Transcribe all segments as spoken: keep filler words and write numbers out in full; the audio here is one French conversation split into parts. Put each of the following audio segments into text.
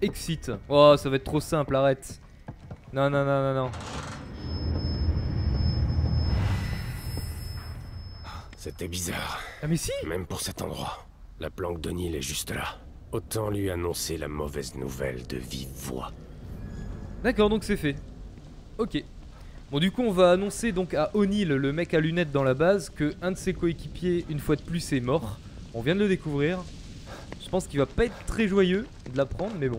exit. Oh, ça va être trop simple, arrête. Non, non, non, non, non. C'était bizarre. Ah mais si. Même pour cet endroit. La planque d'O'Neill est juste là. Autant lui annoncer la mauvaise nouvelle de vive voix. D'accord, donc c'est fait. Ok. Bon, du coup, on va annoncer donc à O'Neill, le mec à lunettes dans la base, que un de ses coéquipiers, une fois de plus, est mort. On vient de le découvrir. Je pense qu'il va pas être très joyeux de l'apprendre, mais bon.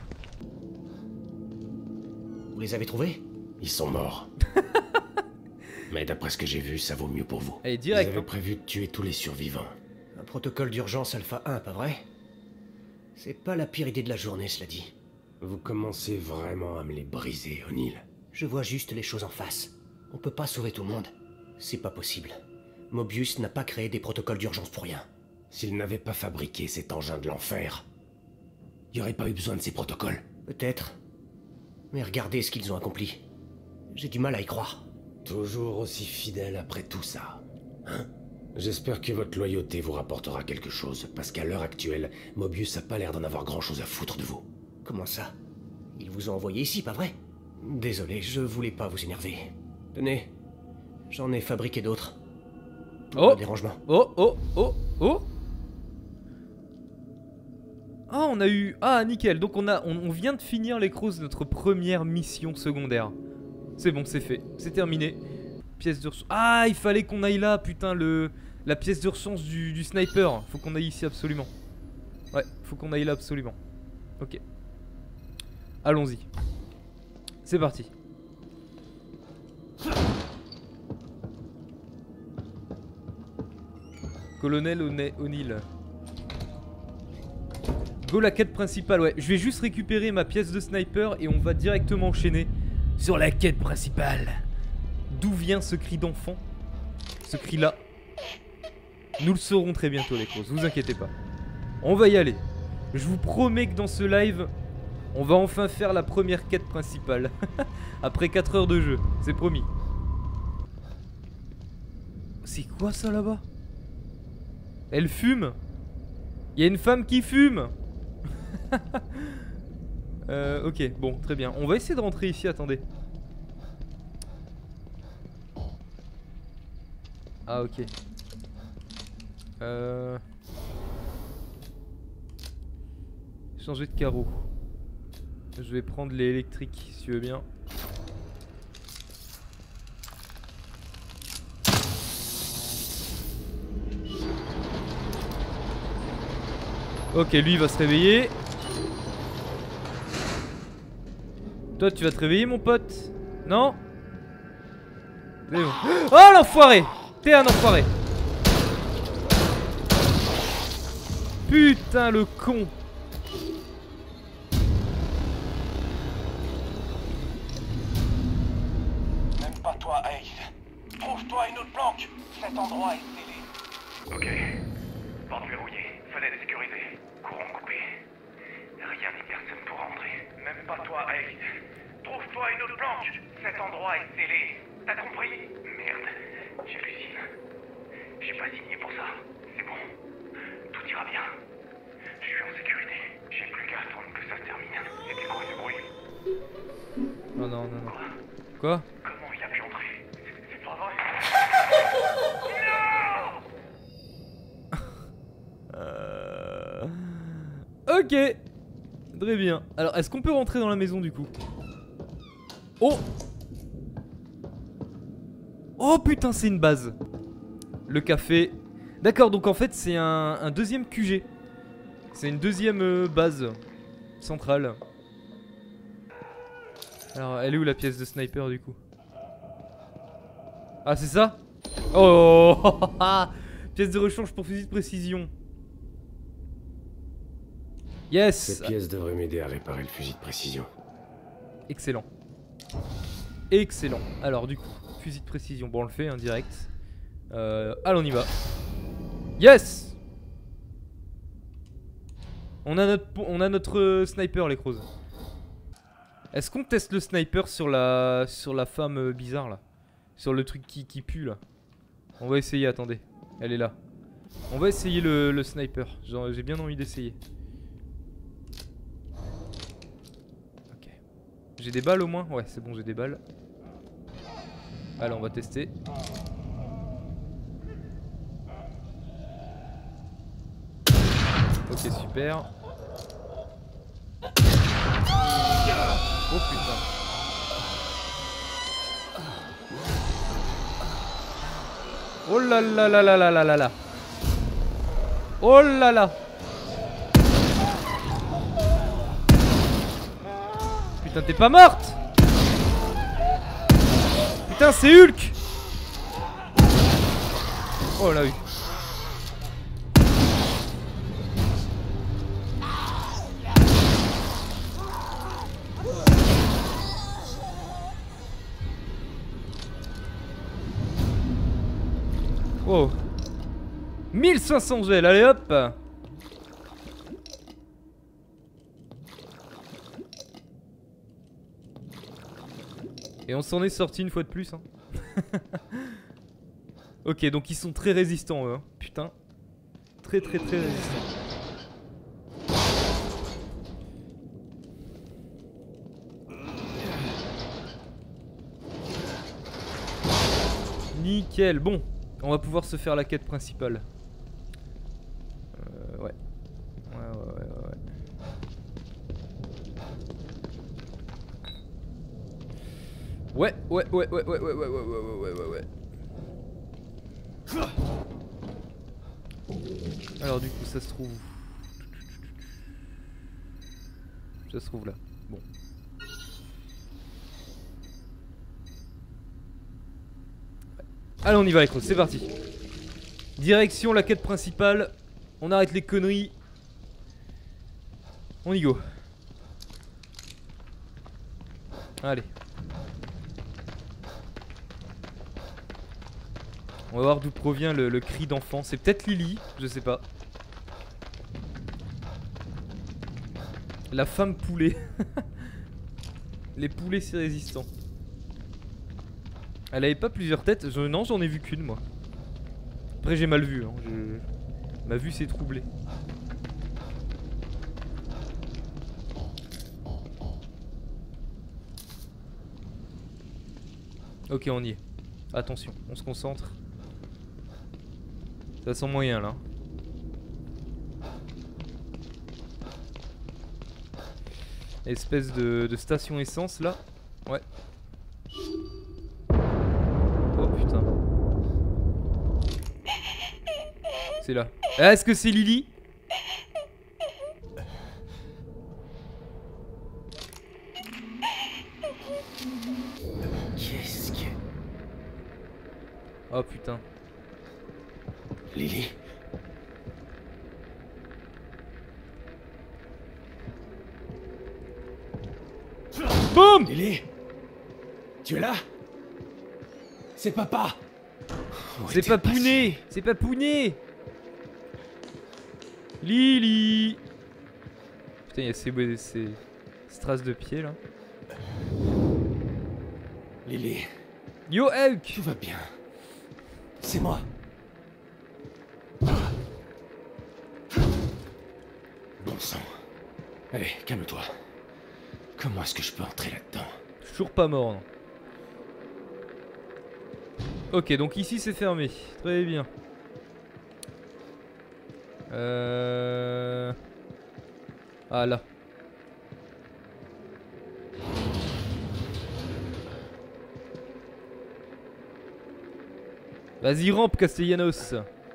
Vous les avez trouvés? Ils sont morts. Mais d'après ce que j'ai vu, ça vaut mieux pour vous. Allez, direct. Vous avez hein. prévu de tuer tous les survivants. Un protocole d'urgence Alpha un, pas vrai? C'est pas la pire idée de la journée, cela dit. Vous commencez vraiment à me les briser, O'Neill. Je vois juste les choses en face. On peut pas sauver tout le monde. C'est pas possible. Mobius n'a pas créé des protocoles d'urgence pour rien. S'il n'avait pas fabriqué cet engin de l'enfer, il n'y aurait pas eu besoin de ces protocoles. Peut-être. Mais regardez ce qu'ils ont accompli. J'ai du mal à y croire. Toujours aussi fidèle après tout ça. Hein? J'espère que votre loyauté vous rapportera quelque chose, parce qu'à l'heure actuelle, Mobius a pas l'air d'en avoir grand-chose à foutre de vous. Comment ça? Ils vous ont envoyé ici, pas vrai? Désolé, je voulais pas vous énerver. Tenez, j'en ai fabriqué d'autres. Oh. Pas de dérangement. Oh, oh, oh, oh. Ah, on a eu... Ah, nickel. Donc on, a... on, on vient de finir les cross de notre première mission secondaire. C'est bon, c'est fait. C'est terminé. Pièce de ressources. Ah, il fallait qu'on aille là, putain, le... la pièce de ressources du, du sniper. Faut qu'on aille ici absolument. Ouais, faut qu'on aille là absolument. Ok. Allons-y. C'est parti. Colonel O'Neill. Go la quête principale, ouais. Je vais juste récupérer ma pièce de sniper et on va directement enchaîner sur la quête principale. D'où vient ce cri d'enfant? Ce cri-là. Nous le saurons très bientôt, les causes, vous inquiétez pas. On va y aller. Je vous promets que dans ce live, on va enfin faire la première quête principale. Après quatre heures de jeu, c'est promis. C'est quoi ça là-bas? Elle fume? Il y a une femme qui fume. euh, ok, bon, très bien. On va essayer de rentrer ici, attendez. Ah, ok. Euh... Changer de carreau. Je vais prendre l'électrique, si tu veux bien. Ok, lui il va se réveiller. Toi tu vas te réveiller mon pote? Non? C'est bon. Oh l'enfoiré! T'es un enfoiré! Putain le con! Même pas toi, Ace. Trouve-toi une autre planque. Cet endroit est scellé. Ok. Porte verrouillée. Fenêtre sécurisée. Courant coupé. Rien ni personne pour entrer. Même pas toi, Ace. Trouve-toi une autre planque. Cet endroit est scellé. T'as compris? Merde. J'hallucine. J'ai pas signé pour ça. C'est bon. Tout ira bien. Je suis en sécurité. J'ai plus qu'à attendre que ça se termine. C'était quoi ce bruit? Oh non, non, non. Quoi? Quoi? Comment il a pu entrer? C'est pas vrai. Euh... Ok. Très bien. Alors, est-ce qu'on peut rentrer dans la maison du coup? Oh! Oh putain, c'est une base. Le café. D'accord, donc en fait, c'est un, un deuxième Q G. C'est une deuxième euh, base centrale. Alors, elle est où la pièce de sniper du coup? Ah, c'est ça? Oh! Pièce de rechange pour fusil de précision. Yes! Cette pièce devrait m'aider à réparer le fusil de précision. Excellent. Excellent. Alors du coup, fusil de précision. Bon, on le fait, hein, direct. Euh, allez, on y va. Yes! On a notre, on a notre euh, sniper, les crows. Est-ce qu'on teste le sniper sur la, sur la femme euh, bizarre, là? Sur le truc qui, qui pue, là? On va essayer, attendez. Elle est là. On va essayer le, le sniper. J'ai bien envie d'essayer. J'ai des balles au moins? Ouais, c'est bon, j'ai des balles. Allez, on va tester. Ok, super. Oh putain. Oh là là là là là là là là. Oh là là. Putain, t'es pas morte. Putain, c'est Hulk. Oh là oui. Oh. mille cinq cents gels, allez hop. Et on s'en est sorti une fois de plus hein. Ok, donc ils sont très résistants eux hein. Putain. Très très très résistants. Nickel, bon. On va pouvoir se faire la quête principale. Euh, ouais. Ouais, ouais, ouais, ouais. Ouais, ouais, ouais, ouais, ouais, ouais, ouais, ouais, ouais, ouais, ouais, ouais. Alors du coup, ça se trouve... Ça se trouve là. Bon. Allez, on y va les crocs, c'est parti. Direction la quête principale. On arrête les conneries. On y go. Allez. On va voir d'où provient le, le cri d'enfant. C'est peut-être Lily, je sais pas. La femme poulet. Les poulets si résistants. Elle avait pas plusieurs têtes? je, Non, j'en ai vu qu'une moi. Après j'ai mal vu hein. je... Ma vue s'est troublée. Ok, on y est. Attention, on se concentre. Ça sent moyen là. Espèce de, de station essence là. Ouais. Oh putain. C'est là. Ah, est-ce que c'est Lily? Qu'est-ce que... Oh putain. Lily? Boum! Lily? Tu es là? C'est papa! Où C'est était pas passé? Pounet! C'est pas Pounet! Lily! Putain, il y a ces, ces, ces traces de pied là. Lily, Yo, Hulk! tout va bien. C'est moi. Bon sang. Allez, calme-toi. Comment est-ce que je peux entrer là-dedans? Toujours pas mort, non. Ok, donc ici c'est fermé. Très bien. Euh... Ah là. Vas-y, rampe, Castellanos.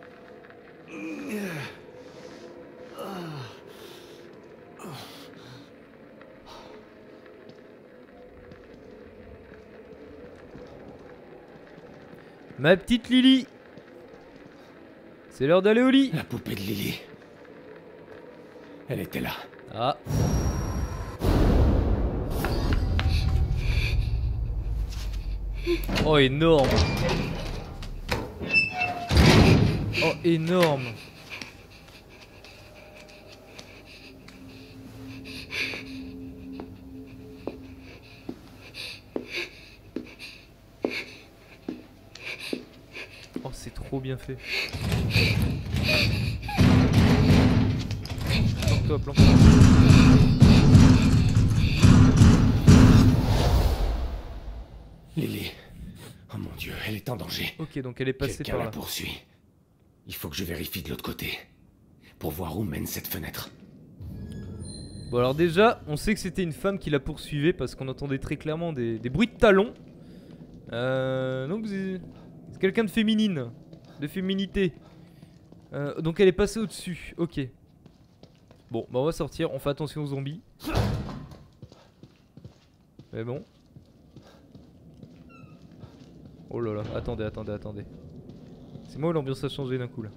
Ma petite Lily. C'est l'heure d'aller au lit. La poupée de Lily. Elle était là. Ah. Oh, énorme. Oh, énorme. Oh, c'est trop bien fait. Planque-toi, planque-toi. Lily. Oh mon Dieu, elle est en danger. Ok, donc elle est passée Quelqu'un par la là. poursuit. Il faut que je vérifie de l'autre côté. Pour voir où mène cette fenêtre. Bon alors déjà, on sait que c'était une femme qui la poursuivait parce qu'on entendait très clairement des, des bruits de talons. Euh, donc c'est quelqu'un de féminine, de féminité. Euh, donc elle est passée au-dessus, ok. Bon, bah on va sortir, on fait attention aux zombies. Mais bon. Oh là là, attendez, attendez, attendez. C'est moi où l'ambiance a changé d'un coup là.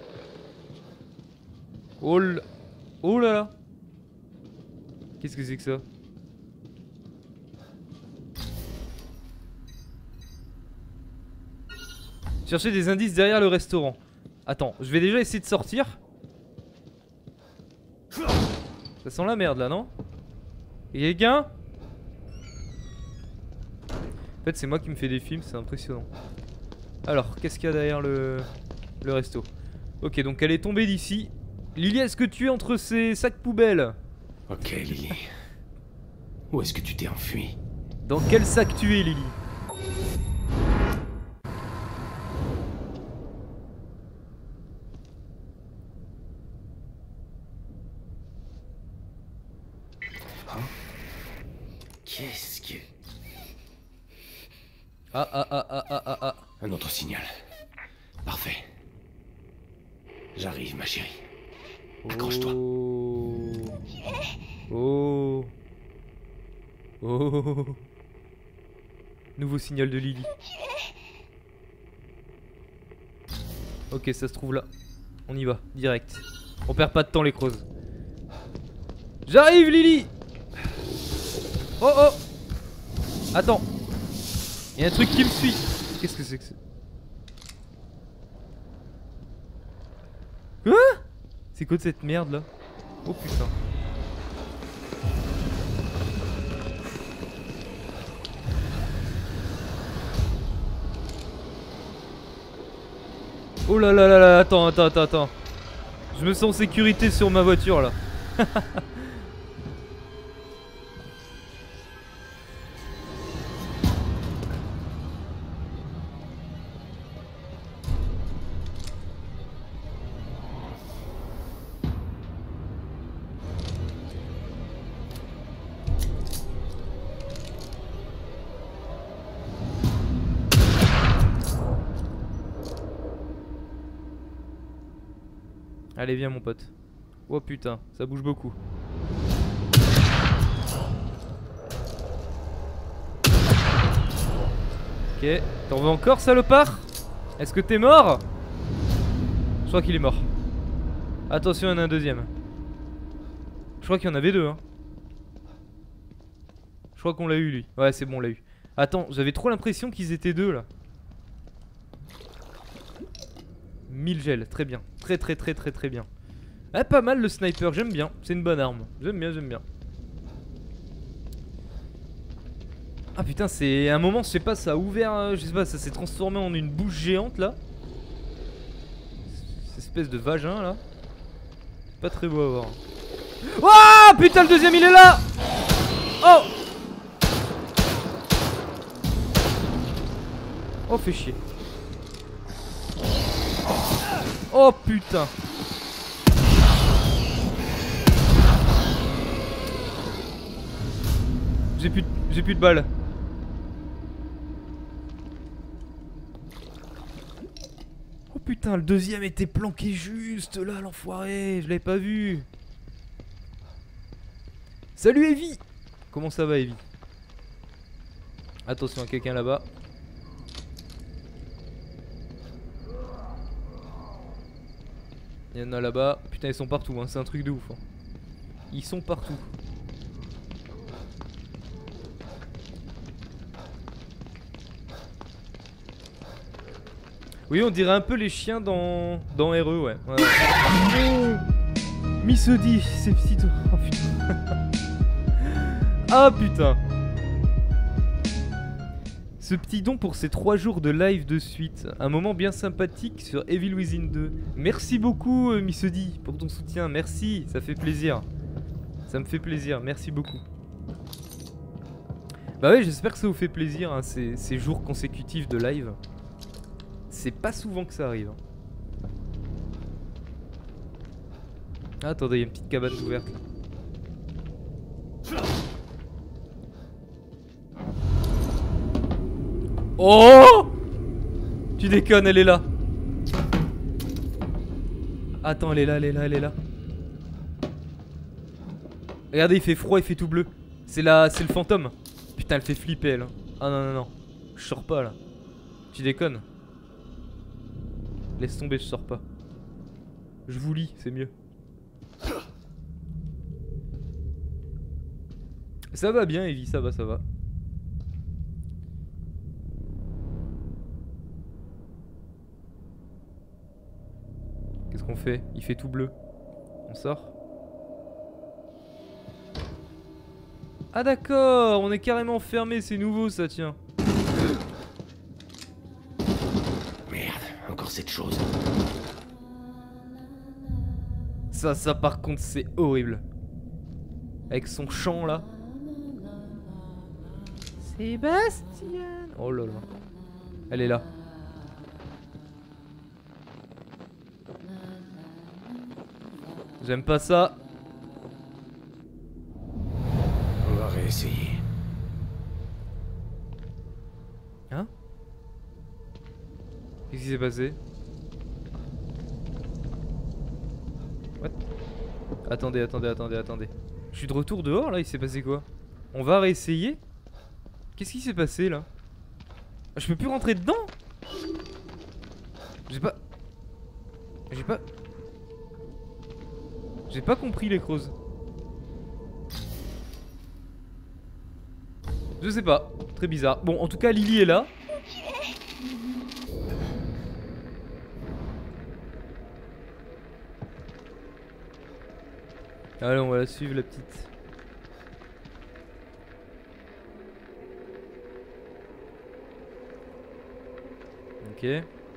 Oh là, oh là là. Qu'est-ce que c'est que ça? Chercher des indices derrière le restaurant. Attends, je vais déjà essayer de sortir. Ça sent la merde là, non? Y'a quelqu'un? En fait, c'est moi qui me fais des films, c'est impressionnant. Alors, qu'est-ce qu'il y a derrière le, le resto? Ok, donc elle est tombée d'ici. Lily, est-ce que tu es entre ces sacs poubelles? Ok, Lily. Où est-ce que tu t'es enfui? Dans quel sac tu es, Lily? Qu'est-ce que... Ah ah ah ah ah ah ah. Un autre signal. Parfait. J'arrive, ma chérie. Accroche-toi. Oh. Oh. Oh. Nouveau signal de Lily. Ok, ça se trouve là. On y va, direct. On perd pas de temps, les creuses. J'arrive, Lily. Oh oh. Attends. Il y a un truc qui me suit. Qu'est-ce que c'est que c'est? Quoi? C'est quoi de cette merde là? Oh putain. Oh là là là là, attends, attends, attends, attends. Je me sens en sécurité sur ma voiture là. Allez, viens mon pote. Oh putain, ça bouge beaucoup. Ok, t'en veux encore, salopard? Est-ce que t'es mort? Je crois qu'il est mort. Attention, il y en a un deuxième. Je crois qu'il y en avait deux, hein. Je crois qu'on l'a eu, lui. Ouais, c'est bon, on l'a eu. Attends, j'avais trop l'impression qu'ils étaient deux, là. mille gels, très bien. Très très très très très bien. Ah, pas mal le sniper, j'aime bien. C'est une bonne arme. J'aime bien, j'aime bien. Ah putain, c'est un moment, je sais pas, ça a ouvert, euh, je sais pas, ça s'est transformé en une bouche géante là. Cette espèce de vagin là. C'est pas très beau à voir. Oh putain, le deuxième il est là. Oh. Oh, fait chier. Oh putain. J'ai plus, j'ai plus de balles. Oh putain, le deuxième était planqué juste là, l'enfoiré. Je l'avais pas vu. Salut Evie. Comment ça va Evie? Attention à quelqu'un là-bas. Il y en a là-bas. Putain, ils sont partout, hein. C'est un truc de ouf. Hein. Ils sont partout. Oui, on dirait un peu les chiens dans, dans R E, ouais. ouais. Oh Miss Odi, ces petits... Oh putain. Ah putain. Ce petit don pour ces trois jours de live de suite. Un moment bien sympathique sur Evil Within deux. Merci beaucoup, euh, Miss Odi, pour ton soutien. Merci, ça fait plaisir. Ça me fait plaisir, merci beaucoup. Bah ouais, j'espère que ça vous fait plaisir, hein, ces, ces jours consécutifs de live. C'est pas souvent que ça arrive. Hein. Ah, attendez, il y a une petite cabane ouverte là. Oh! Tu déconnes, elle est là. Attends, elle est là, elle est là, elle est là. Regardez, il fait froid, il fait tout bleu. C'est la... c'est le fantôme. Putain, elle fait flipper elle. Ah non, non, non. Je sors pas là. Tu déconnes. Laisse tomber, je sors pas. Je vous lis, c'est mieux. Ça va bien, Evie, ça va, ça va. Qu'est-ce qu'on fait? Il fait tout bleu. On sort? Ah d'accord, on est carrément fermé, c'est nouveau ça, tiens. Merde, encore cette chose. Ça, ça par contre, c'est horrible. Avec son chant là. Sébastien. Oh là là. Elle est là. J'aime pas ça. On va réessayer. Hein? Qu'est-ce qui s'est passé? What? Attendez, attendez, attendez, attendez. Je suis de retour dehors là, il s'est passé quoi? On va réessayer? Qu'est-ce qui s'est passé là? Je peux plus rentrer dedans? J'ai pas... J'ai pas... J'ai pas compris les creuses. Je sais pas, très bizarre. Bon, en tout cas, Lily est là. Allez, on va la suivre, la petite. Ok.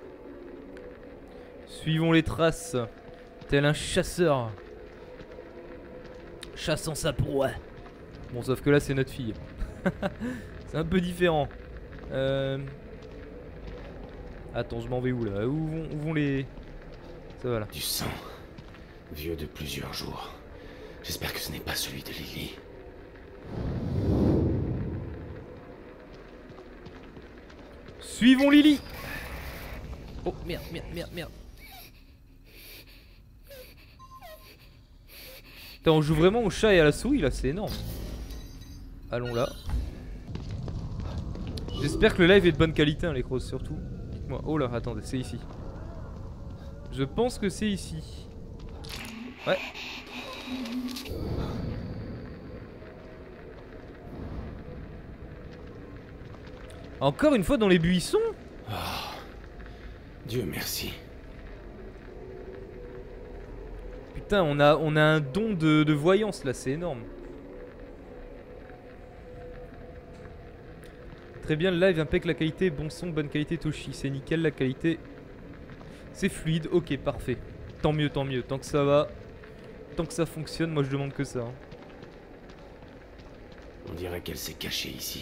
Suivons les traces, tel un chasseur chassant sa proie. Bon, sauf que là, c'est notre fille. C'est un peu différent. Euh... Attends, je m'en vais où là? Où vont, où vont les... Ça va là. Du sang. Vieux de plusieurs jours. J'espère que ce n'est pas celui de Lily. Suivons Lily. Oh merde, merde, merde, merde. Putain, on joue vraiment au chat et à la souris là, c'est énorme. Allons là. J'espère que le live est de bonne qualité, hein, les crosses surtout. Dites-moi. Oh là, attendez, c'est ici. Je pense que c'est ici. Ouais. Encore une fois dans les buissons. Oh, Dieu merci. Putain, on a, on a un don de, de voyance là, c'est énorme. Très bien, le live impec la qualité, bon son, bonne qualité Toshi, c'est nickel la qualité. C'est fluide, ok parfait. Tant mieux, tant mieux, tant que ça va, tant que ça fonctionne, moi je demande que ça. Hein. On dirait qu'elle s'est cachée ici.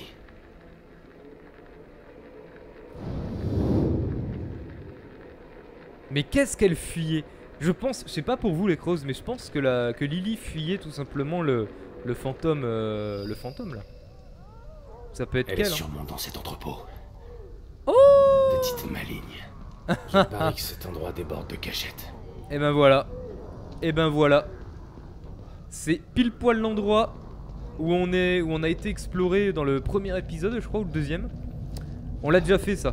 Mais qu'est-ce qu'elle fuyait? Je pense, je sais pas pour vous les crozes, mais je pense que, la, que Lily fuyait tout simplement le, le fantôme, euh, le fantôme là. Ça peut être Elle quel, est hein. sûrement dans cet entrepôt. Oh! Petite maligne. Je parie que cet endroit déborde de cachettes. Et ben voilà. Et ben voilà. C'est pile poil l'endroit où on est, où on a été exploré dans le premier épisode, je crois, ou le deuxième. On l'a déjà fait ça.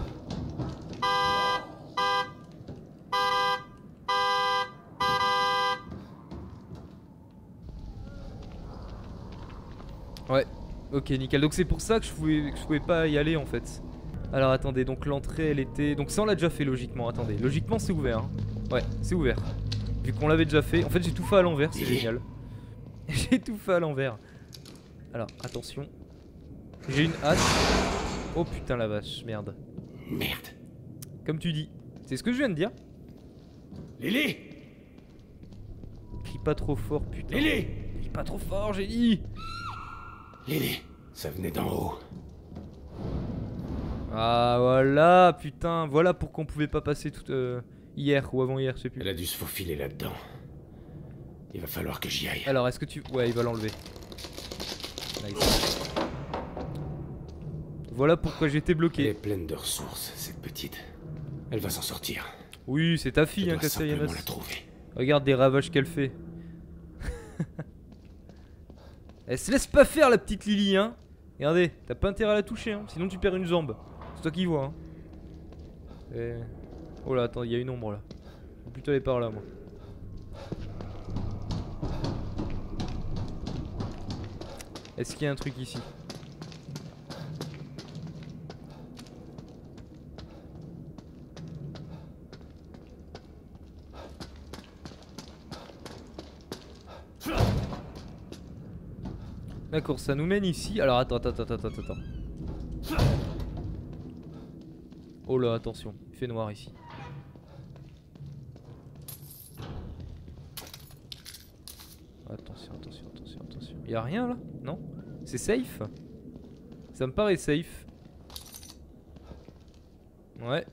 Ouais. Ok, nickel. Donc c'est pour ça que je pouvais, que je pouvais pas y aller en fait. Alors attendez, donc l'entrée elle était... Donc ça on l'a déjà fait logiquement, attendez. Logiquement c'est ouvert. Hein. Ouais, c'est ouvert. Vu qu'on l'avait déjà fait. En fait j'ai tout fait à l'envers, c'est génial. J'ai tout fait à l'envers. Alors attention. J'ai une hache. Oh putain la vache, merde. Merde. Comme tu dis. C'est ce que je viens de dire. Lily! Crie pas trop fort, putain. Lily! Crie pas trop fort, j'ai dit. Lily! Ça venait d'en haut. Ah voilà, putain, voilà pourquoi on pouvait pas passer tout euh, hier ou avant-hier, je sais plus. Elle a dû se faufiler là-dedans. Il va falloir que j'y aille. Alors, est-ce que tu... Ouais, il va l'enlever. Nice. Voilà pourquoi j'étais Elle est bloqué. pleine de ressources, cette petite. Elle va s'en sortir. Oui, c'est ta Je fille, hein, dois simplement Castellanos. la trouver. Regarde des ravages qu'elle fait. Elle se laisse pas faire, la petite Lily, hein. Regardez, t'as pas intérêt à la toucher, hein, sinon tu perds une jambe. C'est toi qui vois, hein. Et... Oh là, attends, il y a une ombre là. Faut plutôt aller par là, moi. Est-ce qu'il y a un truc ici? D'accord, ça nous mène ici. Alors attends, attends, attends, attends, attends. Oh là, attention, il fait noir ici. Attention, attention, attention, attention. Y'a rien là? Non? C'est safe? Ça me paraît safe. Ouais.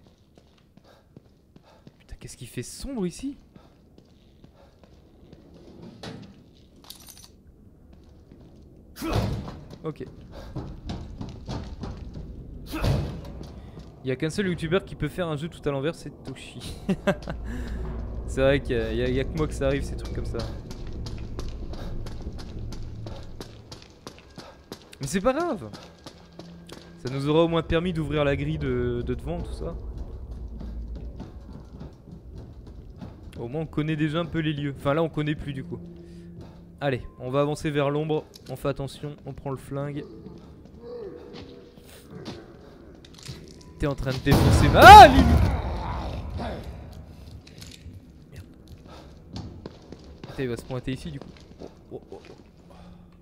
Putain, qu'est-ce qui fait sombre ici? Ok. Il y a qu'un seul youtubeur qui peut faire un jeu tout à l'envers, c'est Toshi. C'est vrai qu'il y, y, y a que moi que ça arrive, ces trucs comme ça. Mais c'est pas grave. Ça nous aura au moins permis d'ouvrir la grille de, de devant, tout ça. Au moins on connaît déjà un peu les lieux. Enfin là on connaît plus du coup. Allez, on va avancer vers l'ombre. On fait attention, on prend le flingue. T'es en train de défoncer ma... Ah, Lily! Merde. Putain, il va se pointer ici du coup. Oh, oh, oh, oh.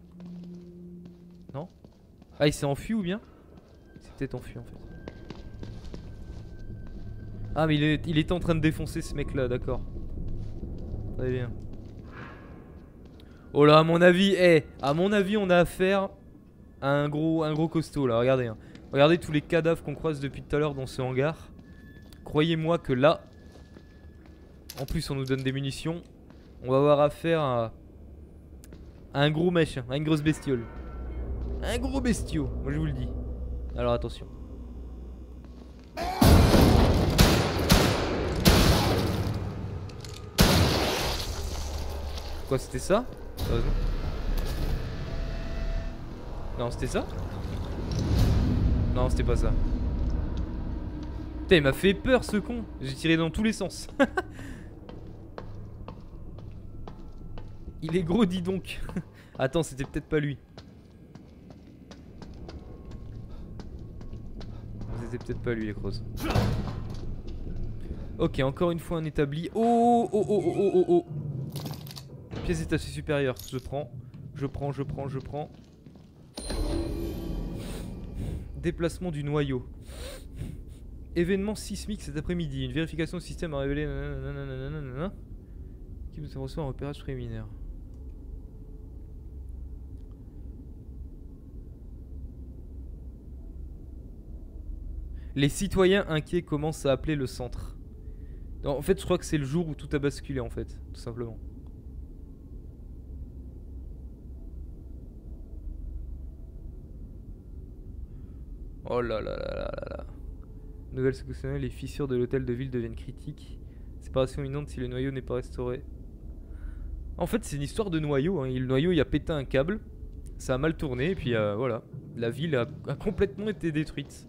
Non? Ah, il s'est enfui ou bien? C'est peut-être enfui en fait. Ah, mais il, est, il était en train de défoncer ce mec là, d'accord. Très bien. Oh là, à mon avis, eh, hey, à mon avis, on a affaire à un gros, un gros costaud là. Regardez, hein. Regardez tous les cadavres qu'on croise depuis tout à l'heure dans ce hangar. Croyez-moi que là, en plus, on nous donne des munitions. On va avoir affaire à, à un gros machin, à une grosse bestiole, un gros bestiau. Moi, je vous le dis. Alors attention. Quoi, c'était ça? Sérieusement? Non, c'était ça? Non, c'était pas ça. Putain, il m'a fait peur ce con. J'ai tiré dans tous les sens. Il est gros, dis donc. Attends, c'était peut-être pas lui. C'était peut-être pas lui, les crozes. Ok, encore une fois un établi. Oh, oh, oh, oh, oh, oh, oh. Pièce d'étage supérieure, je prends. Je prends, je prends, je prends. Déplacement du noyau. Événement sismique cet après-midi. Une vérification du système a révélé... Nanana. Qui vous reçoit un repérage préliminaire. Les citoyens inquiets commencent à appeler le centre. Non, en fait, je crois que c'est le jour où tout a basculé, en fait. Tout simplement. Oh là là là là là là. Nouvelle section, les fissures de l'hôtel de ville deviennent critiques. Séparation imminente si le noyau n'est pas restauré. En fait, c'est une histoire de noyau. Hein. Le noyau, il a pété un câble. Ça a mal tourné. Et puis euh, voilà. La ville a, a complètement été détruite.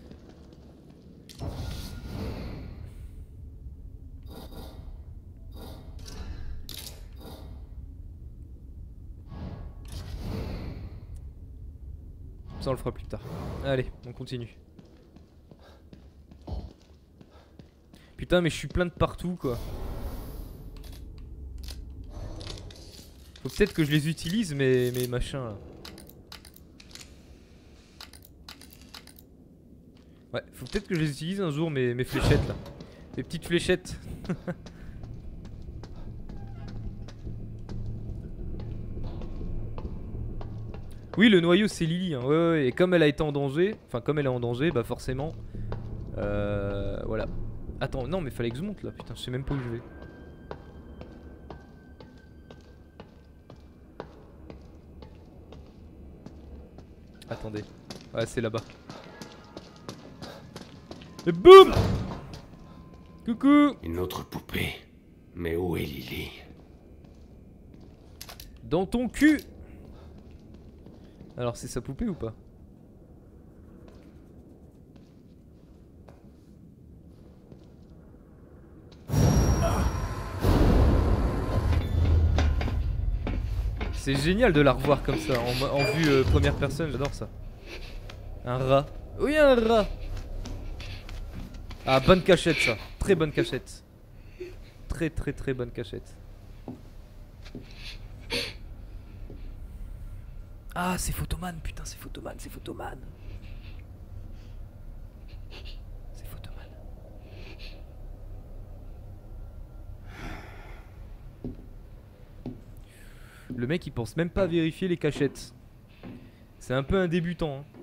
Ça on le fera plus tard. Allez, on continue. Putain, mais je suis plein de partout quoi. Faut peut-être que je les utilise mes, mes machins là. Ouais, faut peut-être que je les utilise un jour mes, mes fléchettes là. Mes petites fléchettes. Oui, le noyau c'est Lily, hein. Ouais, ouais, ouais. Et comme elle a été en danger, enfin comme elle est en danger, bah forcément, euh, voilà. Attends, non mais fallait que je monte là, putain, je sais même pas où je vais. Attendez, ouais c'est là-bas. Et boum! Coucou! Une autre poupée. Mais où est Lily? Dans ton cul! Alors c'est sa poupée ou pas? C'est génial de la revoir comme ça, en, en vue euh, première personne, j'adore ça. Un rat. Oui, un rat! Ah, bonne cachette ça. Très bonne cachette. Très très très bonne cachette. Ah, c'est Photoman, putain, c'est Photoman, c'est Photoman. C'est Photoman. Le mec il pense même pas à vérifier les cachettes. C'est un peu un débutant, hein.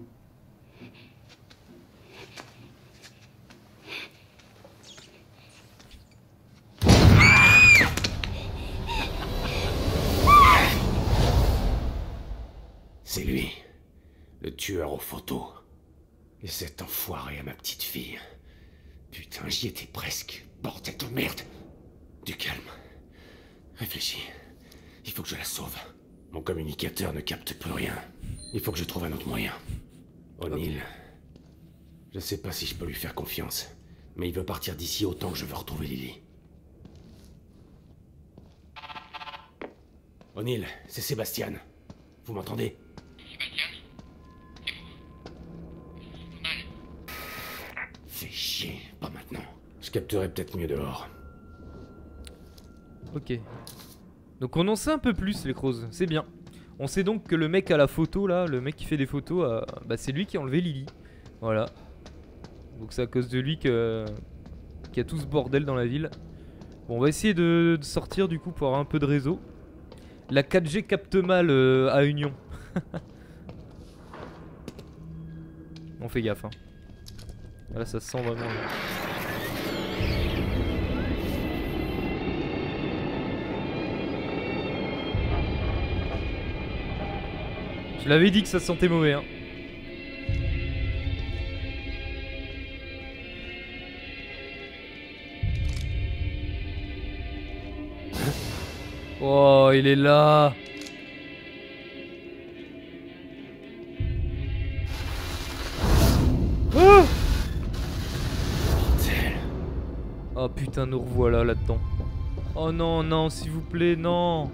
C'est lui, le tueur aux photos. Et cet enfoiré à ma petite fille. Putain, j'y étais presque. Bordel de merde. Du calme. Réfléchis. Il faut que je la sauve. Mon communicateur ne capte plus rien. Il faut que je trouve un autre moyen. O'Neill. Okay. Je sais pas si je peux lui faire confiance. Mais il veut partir d'ici autant que je veux retrouver Lily. O'Neill, c'est Sébastien. Vous m'entendez? Fais chier, pas maintenant. Je capterai peut-être mieux dehors. Ok. Donc on en sait un peu plus les Crows, c'est bien. On sait donc que le mec à la photo là, le mec qui fait des photos, euh, bah c'est lui qui a enlevé Lily. Voilà. Donc c'est à cause de lui que qu'il y a tout ce bordel dans la ville. Bon, on va essayer de, de sortir du coup pour avoir un peu de réseau. La quatre G capte mal euh, à Union. On fait gaffe hein. Là ça se sent vraiment. Là. Je l'avais dit que ça sentait mauvais hein. Oh, il est là. Oh, oh putain, nous revoilà là-dedans. Oh non, non, s'il vous plaît, non.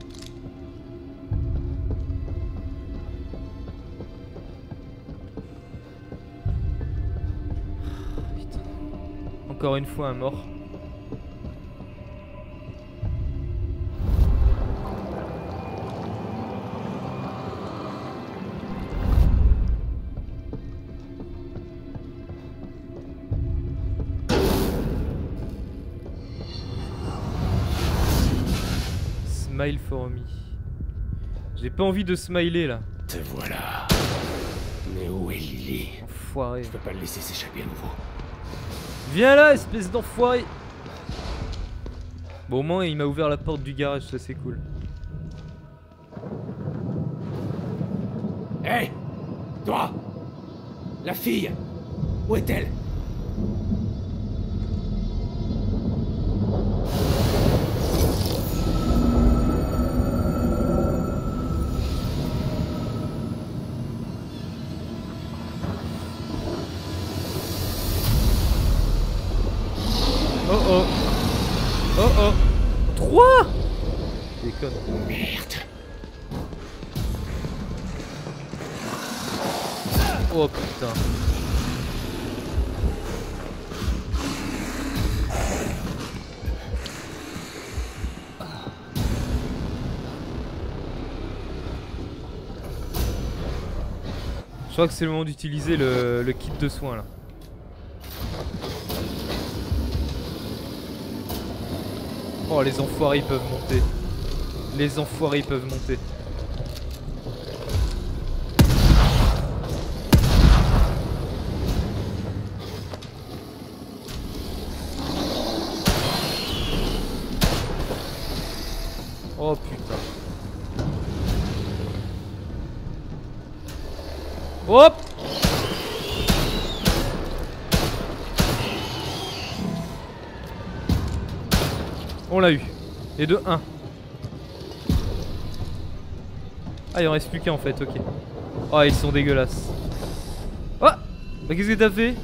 Putain. Encore une fois un mort. Smile for me. J'ai pas envie de smiler là. Te voilà. Mais où est Lily? Enfoiré. Je peux pas le laisser s'échapper à nouveau. Viens là, espèce d'enfoiré. Bon, au moins il m'a ouvert la porte du garage, ça c'est cool. Hé hey, toi, la fille, où est-elle? Oh oh. Oh oh. Trois. Déconne. Merde. Oh putain. Je crois que c'est le moment d'utiliser le, le kit de soins là. Oh les enfoirés ils peuvent monter. Les enfoirés ils peuvent monter. Hop. On l'a eu. Et de un. Ah, il en reste plus qu'un en fait, ok. Oh, ils sont dégueulasses. Oh. Bah, qu'est-ce que t'as fait?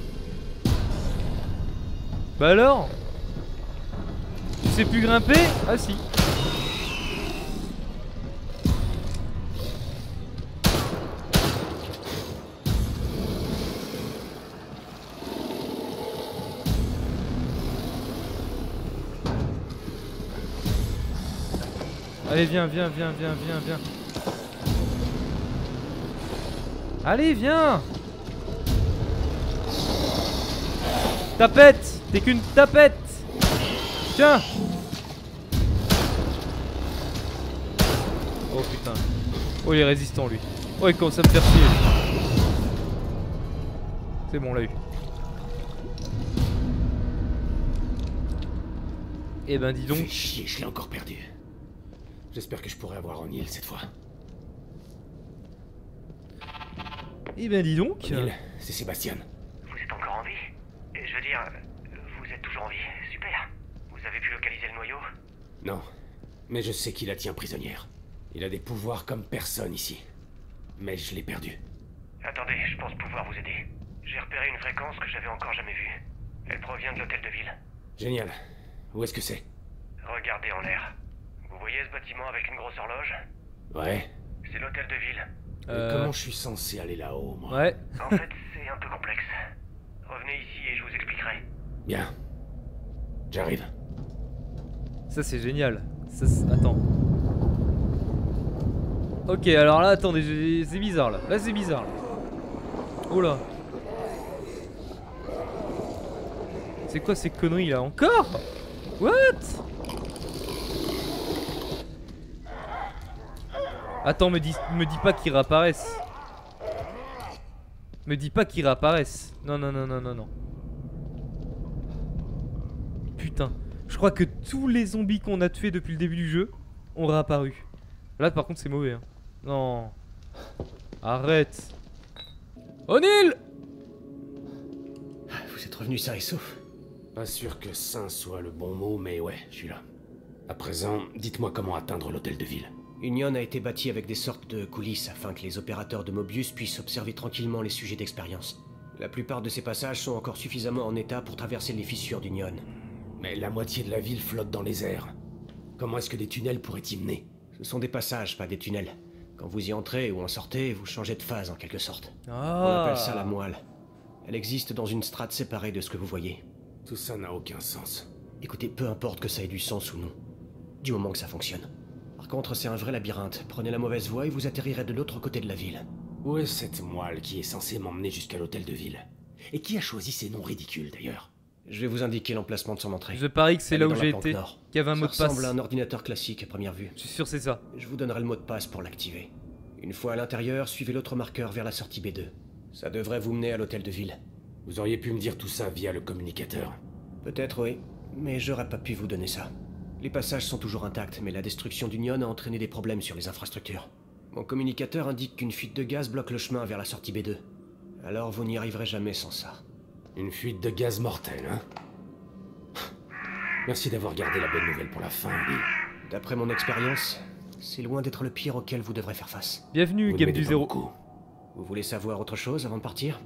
Bah alors? Tu sais plus grimper? Ah si. Allez, viens, viens, viens, viens, viens, viens. Allez, viens. Tapette. T'es qu'une tapette. Tiens. Oh putain. Oh, il est résistant lui. Oh, il commence à me faire chier. C'est bon, on l'a eu. Eh ben dis donc. Fais chier, je l'ai encore perdu. J'espère que je pourrai avoir O'Neill cette fois. Eh ben dis donc. O'Neill, c'est Sébastien. Vous êtes encore en vie? Et je veux dire, vous êtes toujours en vie. Super. Vous avez pu localiser le noyau? Non, mais je sais qu'il la tient prisonnière. Il a des pouvoirs comme personne ici. Mais je l'ai perdu. Attendez, je pense pouvoir vous aider. J'ai repéré une fréquence que j'avais encore jamais vue. Elle provient de l'hôtel de ville. Génial. Où est-ce que c'est? Regardez en l'air. Vous voyez ce bâtiment avec une grosse horloge? Ouais. C'est l'hôtel de ville. Mais Euh... comment je suis censé aller là-haut, moi? Ouais. En fait, c'est un peu complexe. Revenez ici et je vous expliquerai. Bien. J'arrive. Ça c'est génial. Ça, c'est- attends. Ok, alors là, attendez, j'ai- c'est bizarre là. Là, c'est bizarre. Là. Oh là. C'est quoi ces conneries là? Encore? What? Attends, me dis, me dis pas qu'ils réapparaissent. Me dis pas qu'ils réapparaissent. Non, non, non, non, non, non. Putain. Je crois que tous les zombies qu'on a tués depuis le début du jeu ont réapparu. Là, par contre, c'est mauvais. Hein. Non. Arrête. O'Neill! Vous êtes revenu sain et sauf. Pas sûr que sain soit le bon mot, mais ouais, je suis là. À présent, dites-moi comment atteindre l'hôtel de ville. Union a été bâti avec des sortes de coulisses afin que les opérateurs de Mobius puissent observer tranquillement les sujets d'expérience. La plupart de ces passages sont encore suffisamment en état pour traverser les fissures d'Union. Mais la moitié de la ville flotte dans les airs. Comment est-ce que des tunnels pourraient y mener? Ce sont des passages, pas des tunnels. Quand vous y entrez ou en sortez, vous changez de phase en quelque sorte. Ah. On appelle ça la moelle. Elle existe dans une strate séparée de ce que vous voyez. Tout ça n'a aucun sens. Écoutez, peu importe que ça ait du sens ou non, du moment que ça fonctionne. Par contre, c'est un vrai labyrinthe. Prenez la mauvaise voie et vous atterrirez de l'autre côté de la ville. Où est cette moelle qui est censée m'emmener jusqu'à l'hôtel de ville? Et qui a choisi ces noms ridicules d'ailleurs? Je vais vous indiquer l'emplacement de son entrée. Je parie que c'est Elle là est où dans j'ai la été. planque nord. Qu'il y avait un mot de Ça passe. ressemble à un ordinateur classique à première vue. Je suis sûr que c'est ça. Je vous donnerai le mot de passe pour l'activer. Une fois à l'intérieur, suivez l'autre marqueur vers la sortie B deux. Ça devrait vous mener à l'hôtel de ville. Vous auriez pu me dire tout ça via le communicateur. Peut-être oui, mais j'aurais pas pu vous donner ça. Les passages sont toujours intacts, mais la destruction d'Union a entraîné des problèmes sur les infrastructures. Mon communicateur indique qu'une fuite de gaz bloque le chemin vers la sortie B deux. Alors vous n'y arriverez jamais sans ça. Une fuite de gaz mortel, hein? Merci d'avoir gardé la bonne nouvelle pour la fin, Lee. D'après mon expérience, c'est loin d'être le pire auquel vous devrez faire face. Bienvenue, Vous ne Game m'aidez du pas Zéro. beaucoup. Vous voulez savoir autre chose avant de partir?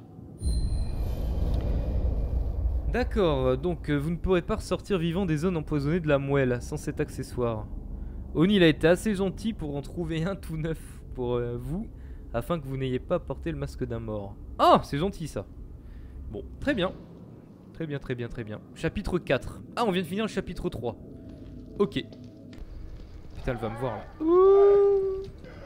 D'accord, donc euh, vous ne pourrez pas ressortir vivant des zones empoisonnées de la moelle sans cet accessoire. O'Neill a été assez gentil pour en trouver un tout neuf pour euh, vous, afin que vous n'ayez pas porté le masque d'un mort. Ah, c'est gentil ça. Bon, très bien. Très bien, très bien, très bien. Chapitre quatre. Ah, on vient de finir le chapitre trois. Ok. Putain, elle va me voir là. Ouh.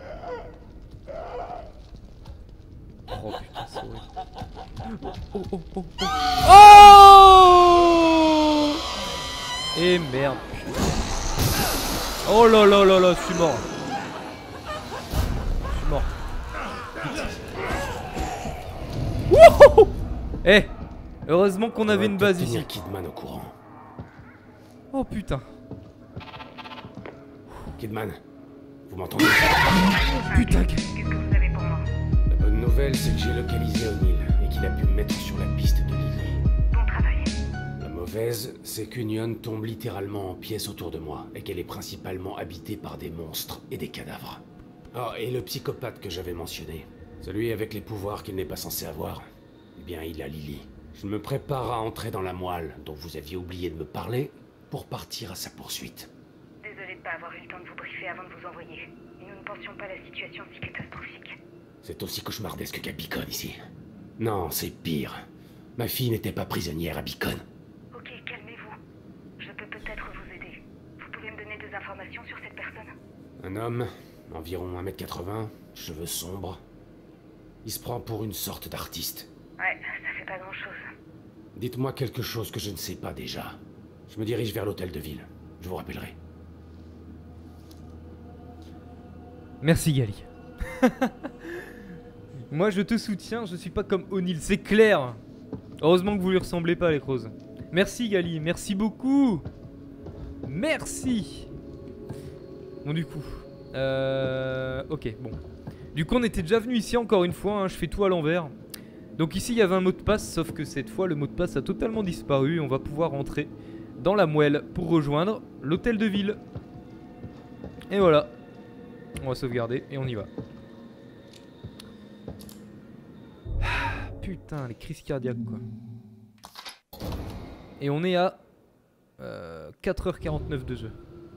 Oh putain, c'est horrible. Oh, oh, oh, oh. Oh. Et merde. Oh là là là là, je suis mort. Je suis mort. Wouhou. Eh, heureusement qu'on avait une base ici. Tenir Kidman au courant. Oh putain. Kidman, vous m'entendez? Putain. Qu'est-ce que vous avez pour moi? La bonne nouvelle, nouvelle, c'est que j'ai localisé O'Neill et qu'il a pu me mettre sur la piste de Lily. Bon travail. La mauvaise, c'est qu'Union tombe littéralement en pièces autour de moi et qu'elle est principalement habitée par des monstres et des cadavres. Oh, et le psychopathe que j'avais mentionné, celui avec les pouvoirs qu'il n'est pas censé avoir, eh bien il a Lily. Je me prépare à entrer dans la moelle dont vous aviez oublié de me parler pour partir à sa poursuite. Désolé de pas avoir eu le temps de vous briefer avant de vous envoyer. Et nous ne pensions pas la situation si catastrophique. C'est aussi cauchemardesque qu'à Beacon ici. Non, c'est pire. Ma fille n'était pas prisonnière à Beacon. Ok, calmez-vous. Je peux peut-être vous aider. Vous pouvez me donner des informations sur cette personne? Un homme, environ un mètre quatre-vingts, cheveux sombres. Il se prend pour une sorte d'artiste. Ouais, ça fait pas grand-chose. Dites-moi quelque chose que je ne sais pas déjà. Je me dirige vers l'hôtel de ville. Je vous rappellerai. Merci Gali. Moi je te soutiens, je suis pas comme O'Neill, c'est clair. Heureusement que vous lui ressemblez pas les crozes. Merci Gali, merci beaucoup. Merci. Bon du coup. Euh... Ok, bon. Du coup on était déjà venu ici encore une fois, hein, je fais tout à l'envers. Donc ici il y avait un mot de passe, sauf que cette fois le mot de passe a totalement disparu. On va pouvoir rentrer dans la moelle pour rejoindre l'hôtel de ville. Et voilà. On va sauvegarder et on y va. Ah, putain, les crises cardiaques quoi. Et on est à euh, quatre heures quarante-neuf de jeu.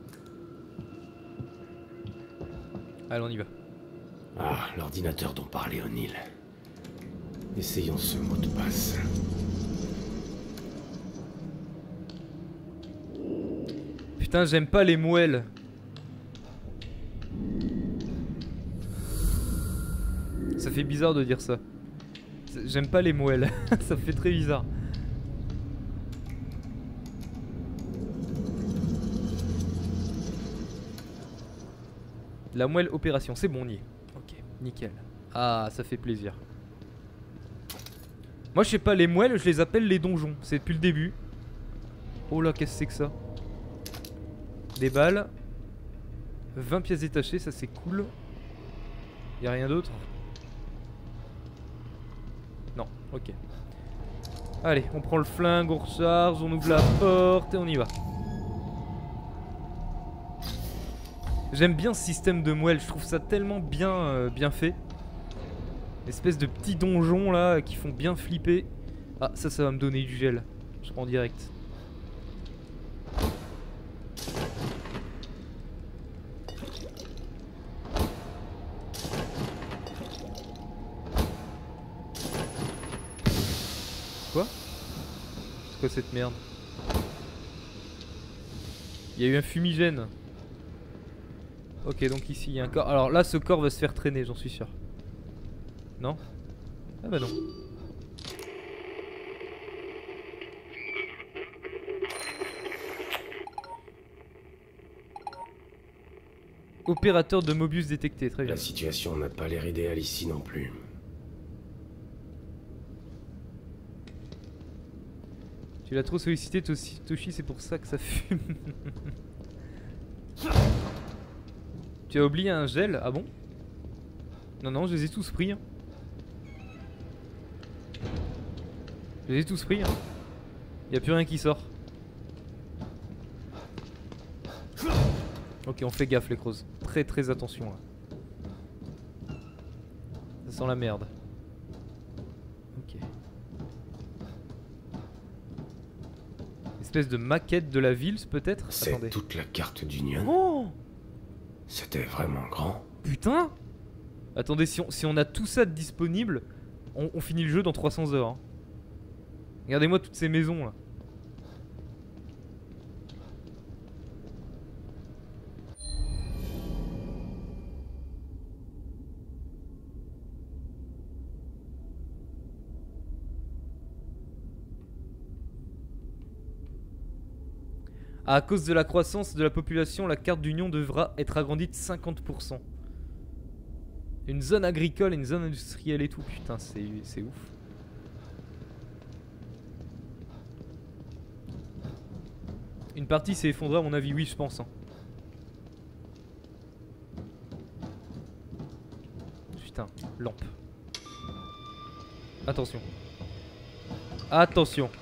Allez, on y va. Ah, l'ordinateur dont parlait O'Neill. Essayons ce mot de passe. Putain, j'aime pas les moelles. Ça fait bizarre de dire ça. J'aime pas les moelles. Ça fait très bizarre. La moelle opération, c'est bon, on y est. Ok, nickel. Ah, ça fait plaisir. Moi, je sais pas, les moelles, je les appelle les donjons. C'est depuis le début. Oh là, qu'est-ce que c'est que ça? Des balles. vingt pièces détachées, ça c'est cool. Y'a rien d'autre? Non, ok. Allez, on prend le flingue, on recharge, on ouvre la porte et on y va. J'aime bien ce système de moelle, je trouve ça tellement bien, euh, bien fait. Espèce de petits donjons là qui font bien flipper. Ah, ça, ça va me donner du gel. Je prends en direct. Quoi? C'est quoi cette merde? Il y a eu un fumigène. Ok, donc ici il y a un corps. Alors là, ce corps va se faire traîner, j'en suis sûr. Non? Ah bah non. Opérateur de Mobius détecté, très bien. La situation n'a pas l'air idéale ici non plus. Tu l'as trop sollicité, Toshi, Toshi, c'est pour ça que ça fume. Tu as oublié un gel? Ah bon? Non, non, je les ai tous pris. Hein. Je les ai tous pris. Hein. Y'a plus rien qui sort. Ok, on fait gaffe les crozes. Très très attention là. Ça sent la merde. Ok. Espèce de maquette de la ville peut-être? C'est toute la carte d'Union. Oh! C'était vraiment grand. Putain! Attendez, si on, si on a tout ça de disponible, on, on finit le jeu dans trois cents heures. Hein. Regardez-moi toutes ces maisons là. À cause de la croissance de la population, la carte d'Union devra être agrandie de cinquante pour cent. Une zone agricole et une zone industrielle et tout. Putain, c'est ouf. Une partie s'est effondrée à mon avis, oui je pense. Hein. Putain, lampe. Attention. Attention.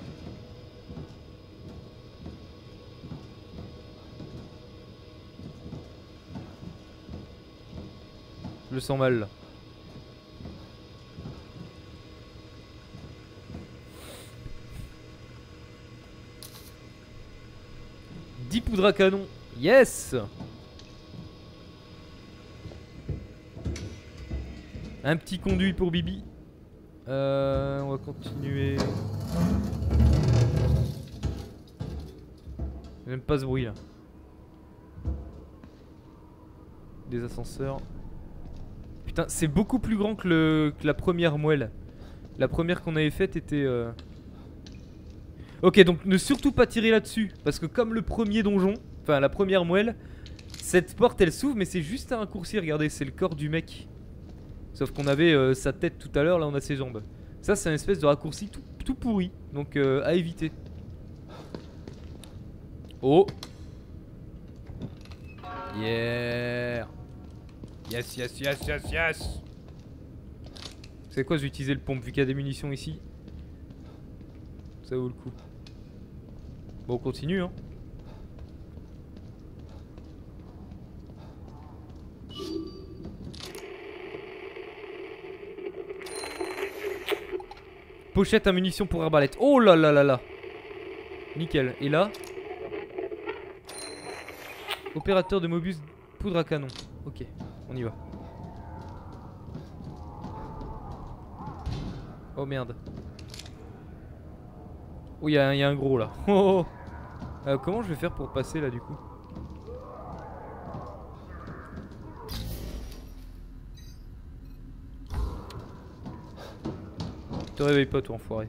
Je le sens mal là. dix poudres à canon. Yes. Un petit conduit pour Bibi. Euh, on va continuer. J'aime pas ce bruit là. Des ascenseurs. Putain, c'est beaucoup plus grand que, le, que la première moelle. La première qu'on avait faite était... Euh... Ok, donc ne surtout pas tirer là-dessus. Parce que comme le premier donjon, enfin la première moelle, cette porte elle s'ouvre mais c'est juste un raccourci. Regardez, c'est le corps du mec. Sauf qu'on avait euh, sa tête tout à l'heure, là on a ses jambes. Ça c'est un espèce de raccourci tout, tout pourri. Donc euh, à éviter. Oh. Yeah. Yes, yes, yes, yes, yes. C'est quoi, je vais utiliser le pompe vu qu'il y a des munitions ici. Ça vaut le coup. Bon, on continue hein. Pochette à munitions pour arbalète. Oh là là là là. Nickel. Et là, opérateur de Mobus poudre à canon. Ok, on y va. Oh merde. Oh, il y, y a un gros là. Oh, oh. Euh, comment je vais faire pour passer là du coup? Te réveille pas toi enfoiré.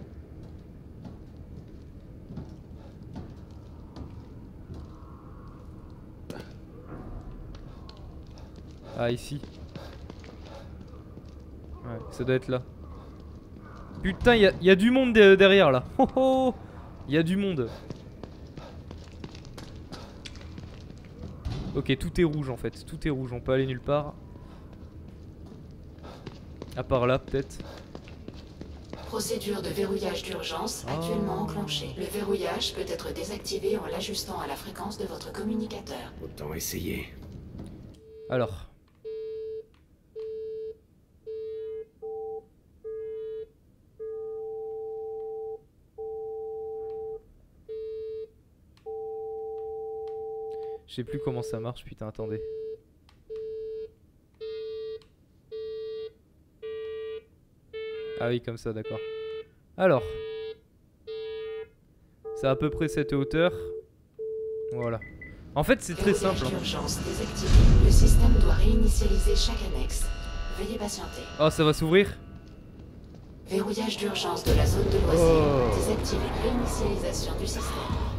Ah ici. Ouais, ça doit être là. Putain, il y, y a du monde de, derrière là. Oh oh, il y a du monde. Ok, tout est rouge en fait. Tout est rouge, on peut aller nulle part. À part là peut-être. Procédure de verrouillage d'urgence actuellement enclenchée. Le verrouillage peut être désactivé en l'ajustant à la fréquence de votre communicateur. Autant essayer. Alors. Je sais plus comment ça marche, putain, attendez. Ah oui, comme ça, d'accord. Alors. C'est à peu près cette hauteur. Voilà. En fait, c'est très simple. Hein. D'urgence désactivé. Le système doit réinitialiser chaque annexe. Veuillez patienter. Oh, ça va s'ouvrir? Verrouillage d'urgence de la zone de loisirs. Oh. Désactivé. Réinitialisation du système.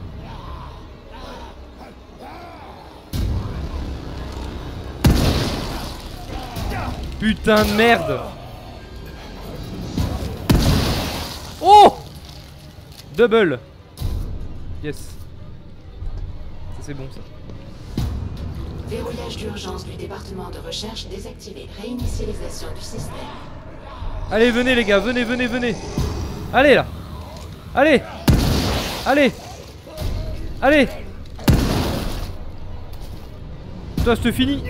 Putain de merde. Oh! Double. Yes. Ça c'est bon ça. Verrouillage d'urgence du département de recherche désactivé. Réinitialisation du système. Allez, venez les gars, venez, venez, venez. Allez là. Allez. Allez. Allez. Toi je te finis.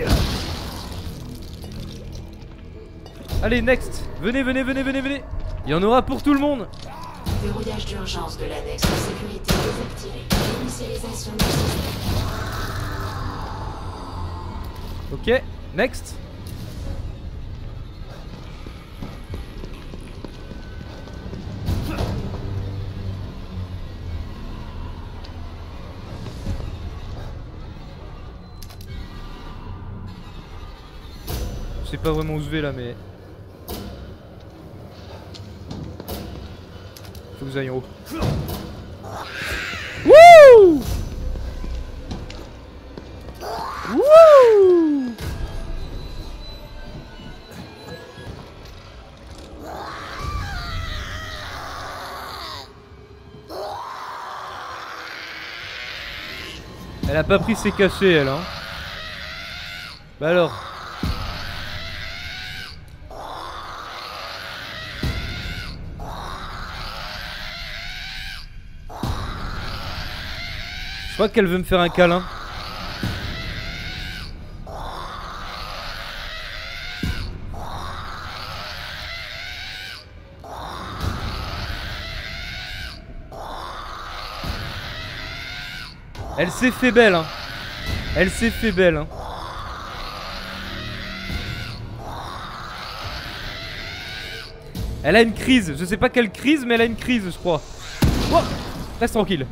Allez, next. Venez, venez, venez, venez, venez. Il y en aura pour tout le monde. Verrouillage d'urgence de l'annexe de sécurité désactivé. Réinitialisation du système. Ok, next. Je sais pas vraiment où je vais là, mais... Faut que vous ayez en haut. Wouh! Wouh! Elle a pas pris ses cachets, elle, hein. Bah alors. crois qu'elle veut me faire un câlin. Elle s'est fait belle, hein. Elle s'est fait belle, hein. Elle a une crise. Je sais pas quelle crise, mais elle a une crise, je crois. Oh, reste tranquille.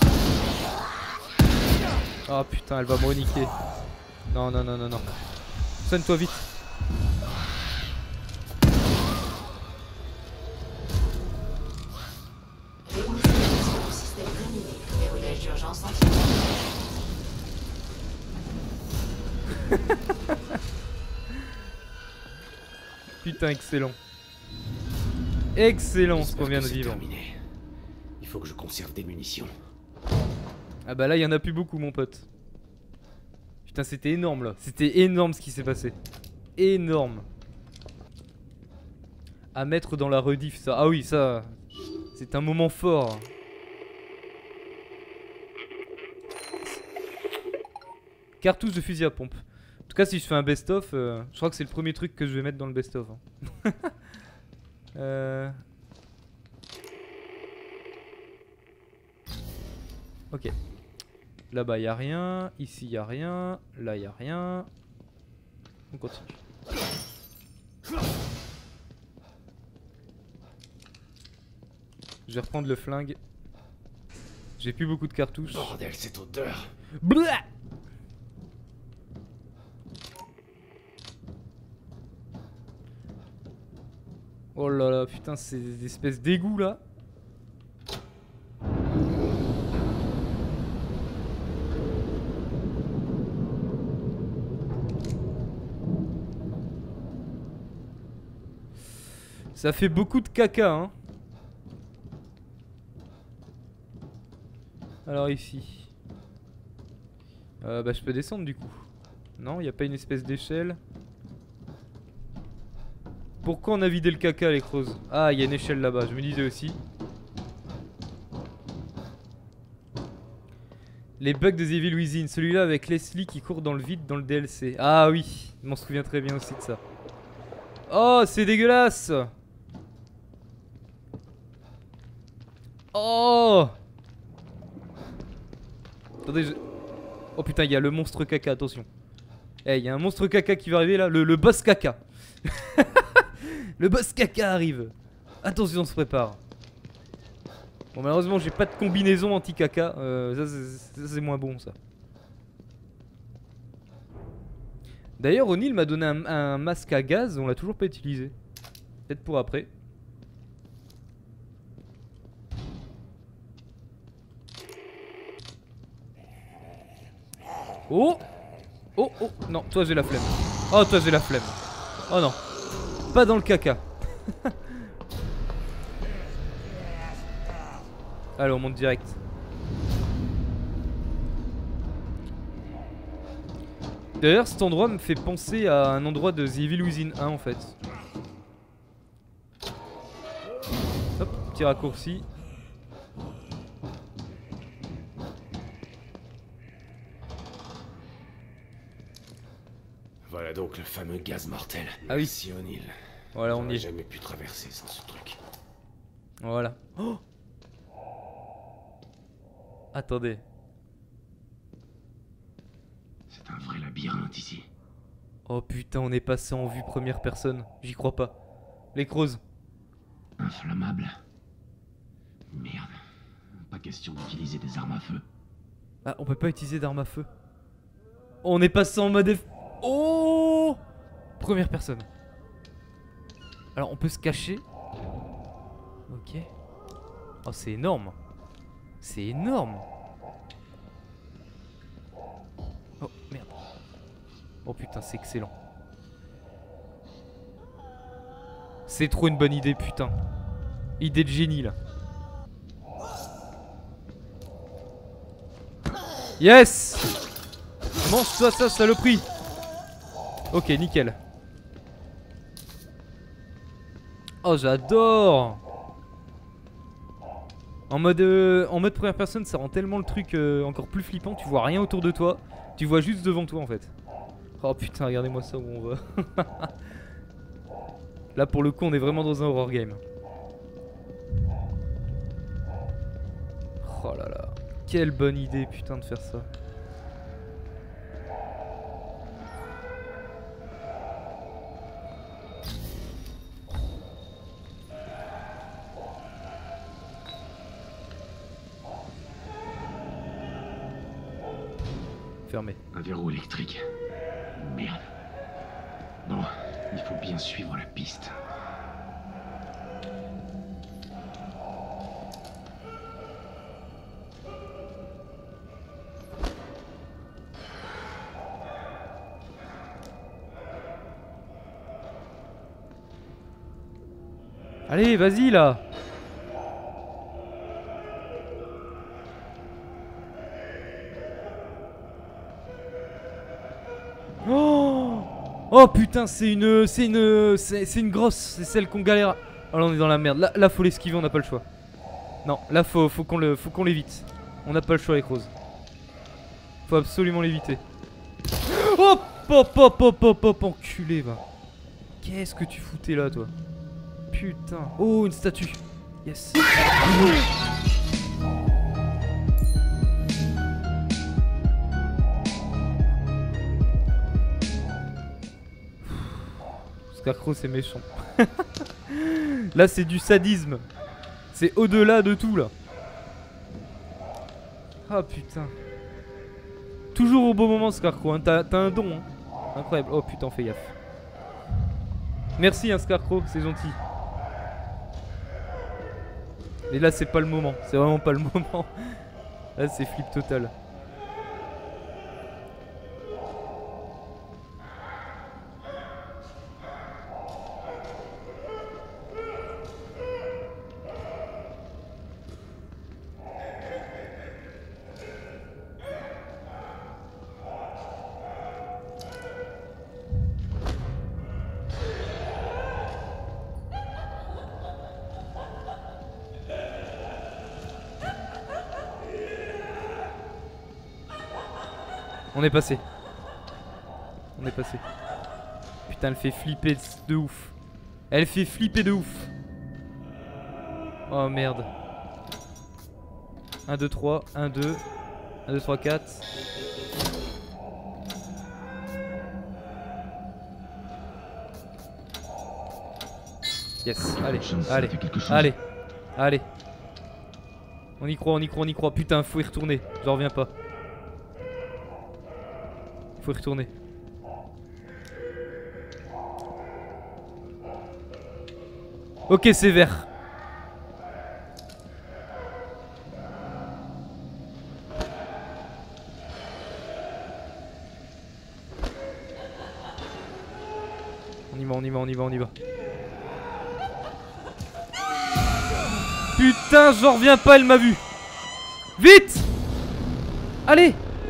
Oh putain, elle va me reniquer. Non, non, non, non, non. Sonne-toi vite. Système terminé. Verrouillage d'urgence entièrement. Putain, excellent. Excellent ce qu'on J'espère vient que de c'est vivre. terminé. Il faut que je conserve des munitions. Ah bah là, il y en a plus beaucoup, mon pote. Putain, c'était énorme là. C'était énorme ce qui s'est passé. Énorme. À mettre dans la rediff, ça. Ah oui, ça. C'est un moment fort. Cartouche de fusil à pompe. En tout cas, si je fais un best-of, euh, je crois que c'est le premier truc que je vais mettre dans le best-of. Hein. euh... Ok. Là-bas, y a rien. Ici, y a rien. Là, y a rien. On continue. Je vais reprendre le flingue. J'ai plus beaucoup de cartouches. Bordel, cette odeur. Blah. Oh là là, putain, c'est des espèces d'égouts là. Ça fait beaucoup de caca, hein. Alors ici. Euh, bah je peux descendre du coup. Non, y a pas une espèce d'échelle. Pourquoi on a vidé le caca, les creuses? Ah, il y a une échelle là-bas, je me disais aussi. Les bugs de The Evil Within, celui-là avec Leslie qui court dans le vide dans le D L C. Ah oui, je m'en souviens très bien aussi de ça. Oh, c'est dégueulasse. Oh. Attendez, je... Oh putain, il y a le monstre caca, attention. Eh, il y a un monstre caca qui va arriver là, le, le boss caca. Le boss caca arrive. Attention, on se prépare. Bon, malheureusement, j'ai pas de combinaison anti-caca. Euh, ça, c'est moins bon, ça. D'ailleurs, O'Neill m'a donné un, un masque à gaz. On l'a toujours pas utilisé. Peut-être pour après. Oh! Oh, oh! Non, toi, j'ai la flemme. Oh, toi, j'ai la flemme. Oh non. Pas dans le caca. Allez, on monte direct. D'ailleurs, cet endroit me fait penser à un endroit de The Evil Within un en fait. Hop, petit raccourci. Voilà donc le fameux gaz mortel. Ah oui. Merci, O'Neill. Voilà, on y J'aurais est. jamais pu traverser sans ce truc. Voilà. Oh! Attendez. C'est un vrai labyrinthe ici. Oh putain, on est passé en vue première personne. J'y crois pas. Les creuses. Inflammable. Merde. Pas question d'utiliser des armes à feu. Ah, on peut pas utiliser d'armes à feu. On est passé en mode F... Oh! Première personne. Alors, on peut se cacher. Ok. Oh, c'est énorme. C'est énorme. Oh, merde. Oh putain, c'est excellent. C'est trop une bonne idée, putain. Idée de génie, là. Yes! Mange-toi ça, saloperie! Ok, nickel. Oh, j'adore! En mode, euh, en mode première personne, ça rend tellement le truc euh, encore plus flippant. Tu vois rien autour de toi. Tu vois juste devant toi en fait. Oh putain, regardez-moi ça où on va. Là pour le coup, on est vraiment dans un horror game. Oh là là. Quelle bonne idée putain de faire ça. Fermé. Un verrou électrique. Merde. Bon, il faut bien suivre la piste. Allez, vas-y là. Oh, oh putain, c'est une, c'est une, c'est une grosse, c'est celle qu'on galère. Oh là on est dans la merde. Là, là faut l'esquiver, on n'a pas le choix. Non, là faut, faut qu'on le, faut qu'on l'évite. On n'a pas le choix avec Rose. Faut absolument l'éviter. Hop, hop, hop, hop, hop, hop, enculé va. Qu'est-ce que tu foutais là toi? Putain. Oh, une statue. Yes. Scarecrow c'est méchant. Là c'est du sadisme. C'est au-delà de tout là. Ah putain. Toujours au bon moment Scarecrow, hein. T'as un don hein. Incroyable. Oh putain fais gaffe. Merci hein Scarecrow, c'est gentil. Mais là c'est pas le moment, c'est vraiment pas le moment. Là c'est flip total. On est passé. On est passé. Putain, elle fait flipper de ouf. Elle fait flipper de ouf. Oh merde. un, deux, trois. un, deux. un, deux, trois, quatre. Yes. Allez. Allez. Allez. Allez. On y croit, on y croit, on y croit. Putain, faut y retourner. J'en reviens pas. Faut y retourner. Ok, c'est vert. On y va, on y va, on y va, on y va. Putain, j'en reviens pas, elle m'a vu. Vite! Allez!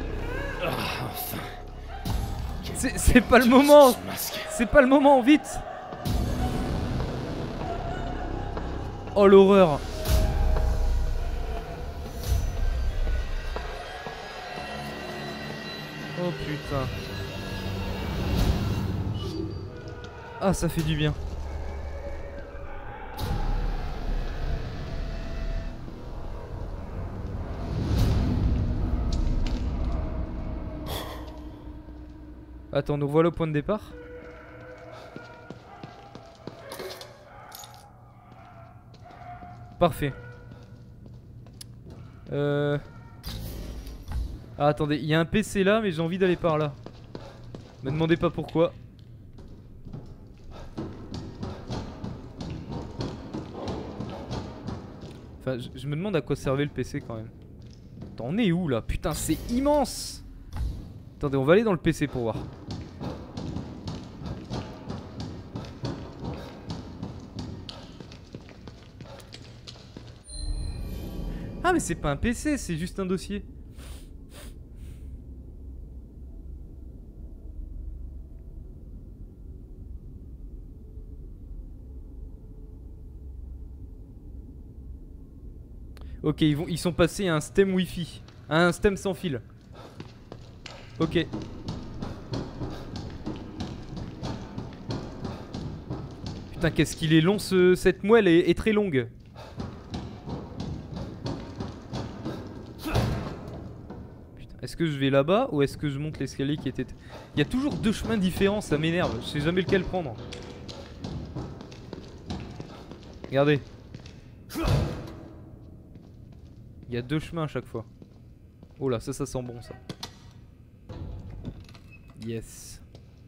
C'est pas le moment. C'est pas le moment, vite. Oh l'horreur. Oh putain. Ah ça fait du bien. Attends, nous voilà au point de départ. Parfait. Euh... Ah attendez, il y a un P C là mais j'ai envie d'aller par là. Me demandez pas pourquoi. Enfin je, je me demande à quoi servait le P C quand même. Attends, on est où là? Putain c'est immense. Attendez, on va aller dans le P C pour voir. Ah mais c'est pas un P C, c'est juste un dossier. Ok, ils, vont, ils sont passés à un stem wifi. À un stem sans fil. Ok. Putain, qu'est-ce qu'il est long ce, cette moelle est, est très longue. Putain, est-ce que je vais là-bas ou est-ce que je monte l'escalier qui était... Il y a toujours deux chemins différents, ça m'énerve. Je sais jamais lequel prendre. Regardez. Il y a deux chemins à chaque fois. Oh là, ça, ça sent bon ça. Yes.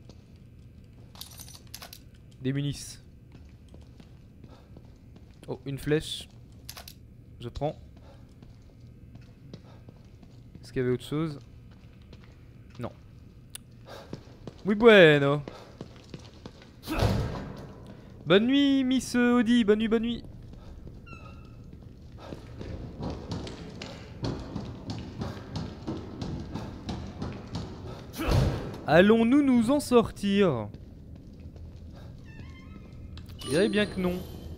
Des munitions. Oh, une flèche. Je prends. Est-ce qu'il y avait autre chose? Non. Muy bueno. Bonne nuit, Miss Audi. Bonne nuit, bonne nuit. Allons-nous nous en sortir? Je dirais bien que non.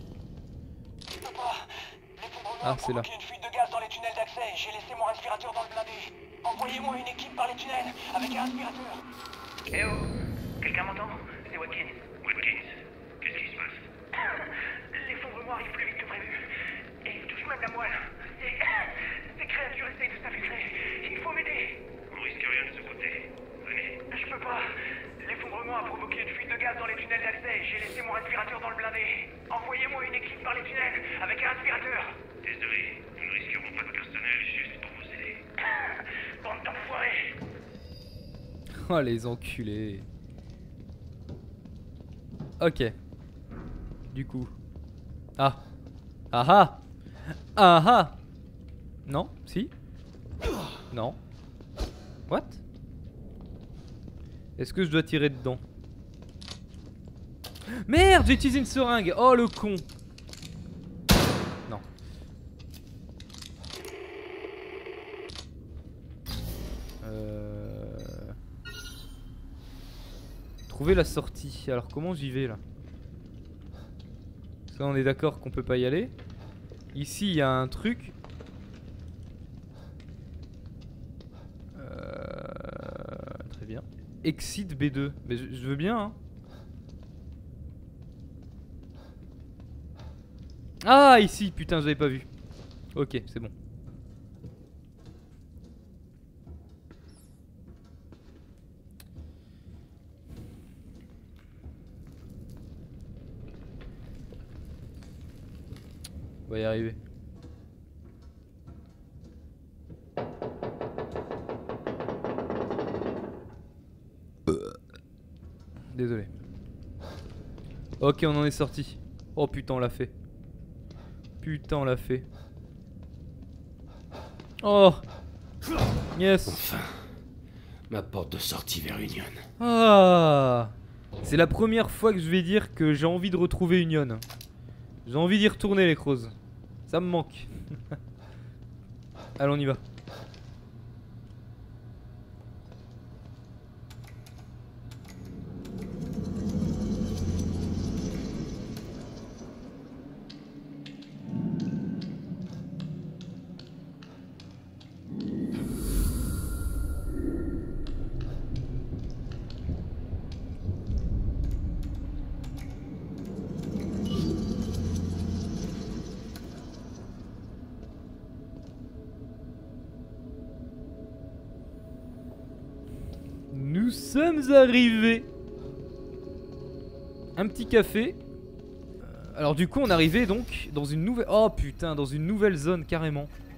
Ah, c'est là. Il y a une fuite de gaz dans les tunnels d'accès. J'ai laissé mon respirateur dans le blindé. Envoyez-moi une équipe par les tunnels avec un aspirateur. Eh oh, quelqu'un m'entend? C'est Watkins. Watkins, qu'est-ce qui se passe? L'effondrement arrive plus vite que prévu. Et il touche même la moelle. Ces, ces créatures essayent de s'infiltrer. Il faut m'aider. On risque rien de ce côté. Venez. Je peux pas. L'effondrement a provoqué une fuite de gaz dans les tunnels d'accès. J'ai laissé mon respirateur dans le blindé. Envoyez-moi une équipe par les tunnels avec un aspirateur. Désolé, nous ne risquerons pas de personnel juste pour vous aider. Bande d'enfoirés. Oh les enculés. Ok. Du coup. Ah. Ah ah. Ah ah. Non? Si? Non. What? Est-ce que je dois tirer dedans? Merde, j'ai utilisé une seringue. Oh le con. Non. Euh... Trouver la sortie. Alors comment j'y vais là? Ça on est d'accord qu'on peut pas y aller. Ici il y a un truc. Euh... Très bien. Exit B deux. Mais je, je veux bien hein. Ah ici, putain j'avais pas vu. Ok, c'est bon. On va y arriver. Désolé. Ok, on en est sorti. Oh putain, on l'a fait. Putain, on l'a fait. Oh yes. Enfin, ma porte de sortie vers Union. Ah, c'est la première fois que je vais dire que j'ai envie de retrouver Union. J'ai envie d'y retourner les crozes. Ça me manque. Allez, on y va. Nous sommes arrivés. Un petit café. Alors du coup on est arrivé donc dans une nouvelle... Oh putain, dans une nouvelle zone carrément.